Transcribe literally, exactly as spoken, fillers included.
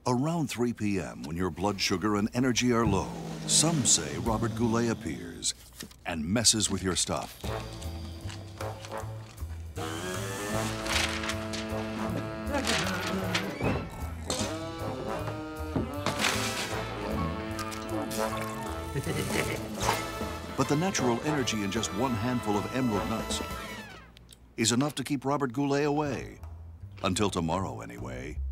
Around three p m, when your blood sugar and energy are low, some say Robert Goulet appears and messes with your stuff. But the natural energy in just one handful of emerald nuts is enough to keep Robert Goulet away. Until tomorrow, anyway.